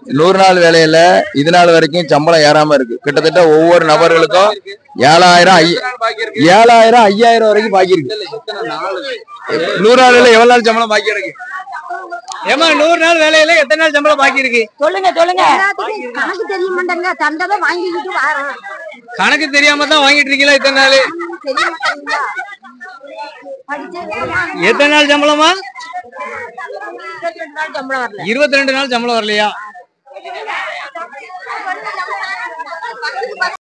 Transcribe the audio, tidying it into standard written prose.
100 நாள் வேலையில இது நாள் வரைக்கும் சம்பளம் ஏறாம இருக்கு. கிட்டத்தட்ட ஒவ்வொரு நபர்களுக்கும் 7,000 7,000 5,000 வரைக்கும் பாக்கி இருக்கு. 100 நாள் வேலை எவ்வளவு நாள் சம்பளம் பாக்கி இருக்கு? ஏமா 100 நாள் வேலையில எத்தனை நாள் சம்பளம் பாக்கி இருக்கு? சொல்லுங்க கணக்கு தெரிய மாட்டேங்க. தந்ததை வாங்கிட்டு வரோம். கணக்கு தெரியாம தான் வாங்கிட்டு இருக்கீங்களா இத்தனை நாள்? எத்தனை நாள் சம்பளமா? 22 நாள் சம்பளம் வரலையா?